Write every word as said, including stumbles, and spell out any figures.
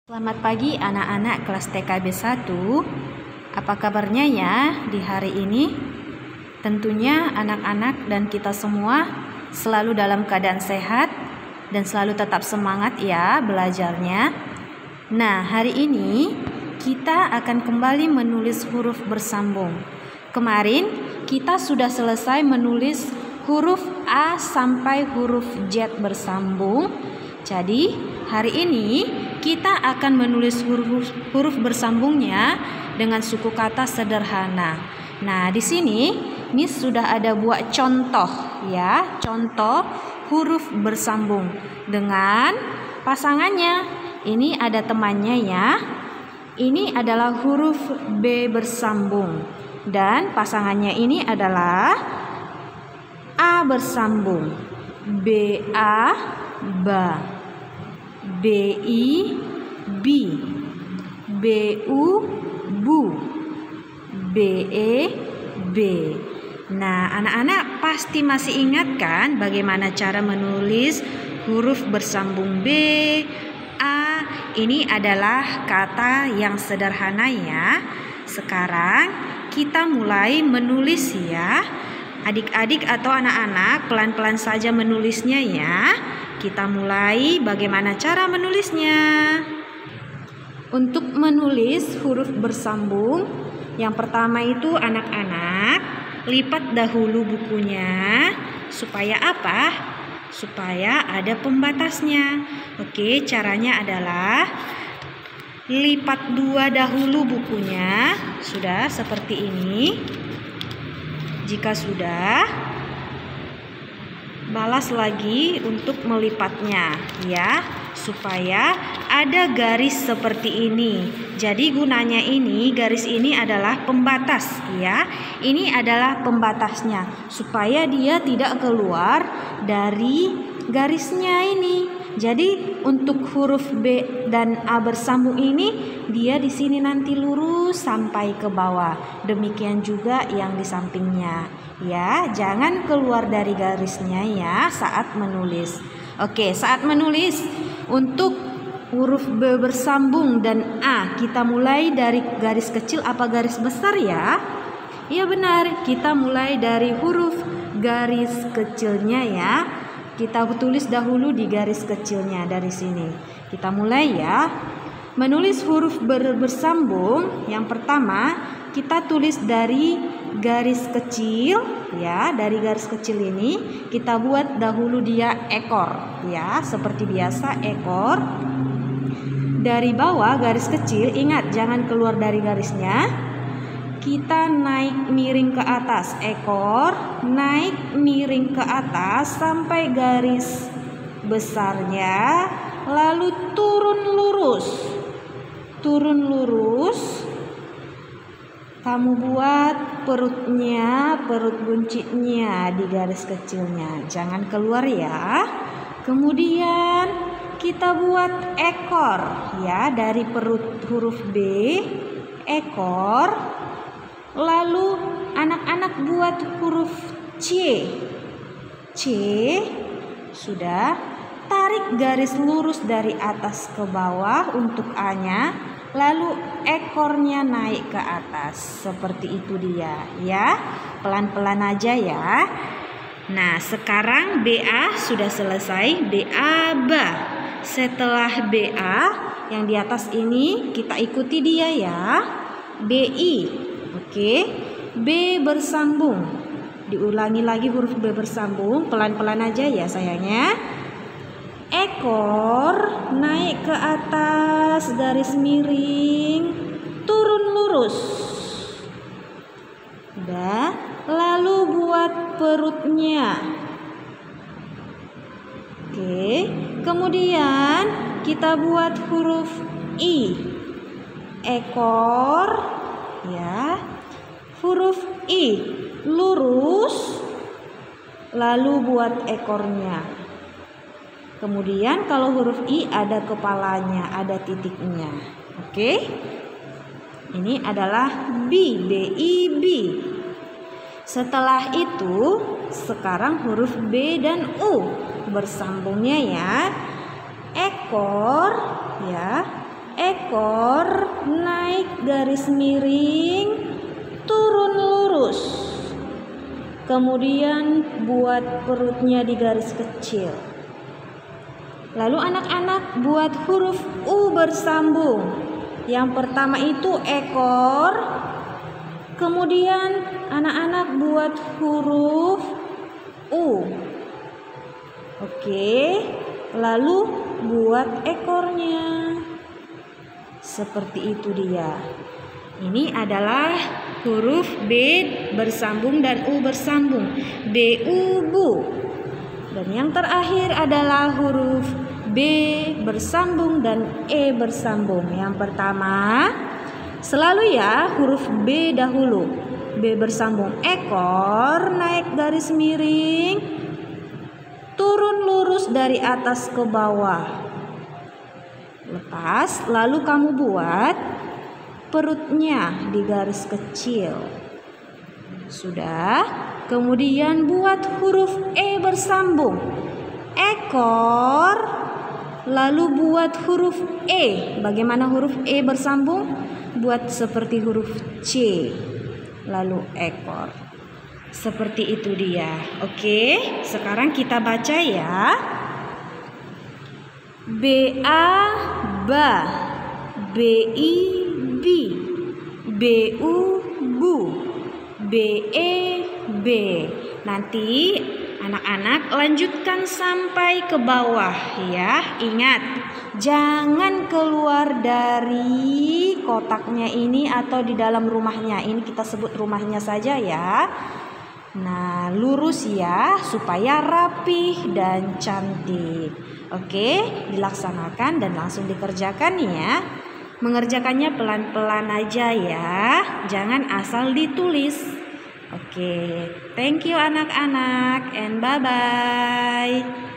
Selamat pagi anak-anak kelas T K B satu. Apa kabarnya ya di hari ini? Tentunya anak-anak dan kita semua selalu dalam keadaan sehat dan selalu tetap semangat ya belajarnya. Nah, hari ini kita akan kembali menulis huruf bersambung. Kemarin kita sudah selesai menulis huruf A sampai huruf Z bersambung. Jadi, hari ini kita akan menulis huruf, huruf bersambungnya dengan suku kata sederhana. Nah, di sini Miss sudah ada buat contoh ya, contoh huruf bersambung dengan pasangannya. Ini ada temannya ya. Ini adalah huruf B bersambung dan pasangannya ini adalah A bersambung. B A ba. B I bi, B U bu, B E b. Nah, anak-anak pasti masih ingat kan bagaimana cara menulis huruf bersambung B, A. Ini adalah kata yang sederhana ya. Sekarang kita mulai menulis ya. Adik-adik atau anak-anak pelan-pelan saja menulisnya ya. Kita mulai bagaimana cara menulisnya. Untuk menulis huruf bersambung, yang pertama itu anak-anak lipat dahulu bukunya. Supaya apa? Supaya ada pembatasnya. Oke, caranya adalah lipat dua dahulu bukunya. Sudah seperti ini. Jika sudah, balas lagi untuk melipatnya ya, supaya ada garis seperti ini. Jadi gunanya ini, garis ini adalah pembatas ya. Ini adalah pembatasnya supaya dia tidak keluar dari garisnya ini. Jadi untuk huruf B dan A bersambung ini dia di sini nanti lurus sampai ke bawah. Demikian juga yang di sampingnya. Ya, jangan keluar dari garisnya ya saat menulis. Oke, saat menulis untuk huruf B bersambung dan A, kita mulai dari garis kecil apa garis besar ya? Iya benar, kita mulai dari huruf garis kecilnya ya. Kita tulis dahulu di garis kecilnya dari sini. Kita mulai ya. Menulis huruf ber bersambung, yang pertama kita tulis dari garis kecil ya, dari garis kecil ini kita buat dahulu dia ekor ya, seperti biasa ekor. Dari bawah garis kecil, ingat jangan keluar dari garisnya. Kita naik miring ke atas ekor, naik miring ke atas sampai garis besarnya, lalu turun lurus. Turun lurus. Kamu buat perutnya, perut buncitnya di garis kecilnya. Jangan keluar ya. Kemudian kita buat ekor ya, dari perut huruf B, ekor. Lalu anak-anak buat huruf C. C. Sudah. Tarik garis lurus dari atas ke bawah untuk A-nya. Lalu ekornya naik ke atas. Seperti itu dia ya. Pelan-pelan aja ya. Nah, sekarang B A sudah selesai. B A ba. Setelah B A yang di atas ini kita ikuti dia ya. B I. Oke. B bersambung. Diulangi lagi huruf B bersambung. Pelan-pelan aja ya sayangnya. Ekor naik ke atas garis miring, turun lurus. Udah, lalu buat perutnya. Oke, kemudian kita buat huruf I. Ekor ya. Huruf I lurus, lalu buat ekornya. Kemudian kalau huruf I ada kepalanya, ada titiknya. Oke. Ini adalah B, B I B. Setelah itu, sekarang huruf B dan U bersambungnya ya. Ekor ya. ekor naik garis miring, turun lurus. Kemudian buat perutnya di garis kecil. Lalu anak-anak buat huruf U bersambung. Yang pertama itu ekor. Kemudian anak-anak buat huruf U. Oke, lalu buat ekornya. Seperti itu dia. Ini adalah huruf B bersambung dan U bersambung. B, U, Bu. Dan yang terakhir adalah huruf B bersambung dan E bersambung. Yang pertama, selalu ya huruf B dahulu. B bersambung ekor, naik garis miring, turun lurus dari atas ke bawah. Lepas, lalu kamu buat perutnya di garis kecil. Sudah. Kemudian buat huruf E bersambung. Ekor. Lalu buat huruf E. Bagaimana huruf E bersambung? Buat seperti huruf C. Lalu ekor. Seperti itu dia. Oke, sekarang kita baca ya. B A ba. B I bi. B U bu. B E B. Nanti anak-anak lanjutkan sampai ke bawah ya. Ingat, jangan keluar dari kotaknya ini atau di dalam rumahnya. Ini kita sebut rumahnya saja ya. Nah, lurus ya supaya rapih dan cantik. Oke, dilaksanakan dan langsung dikerjakan ya. Mengerjakannya pelan-pelan aja ya. Jangan asal ditulis. Oke, thank you anak-anak and bye-bye.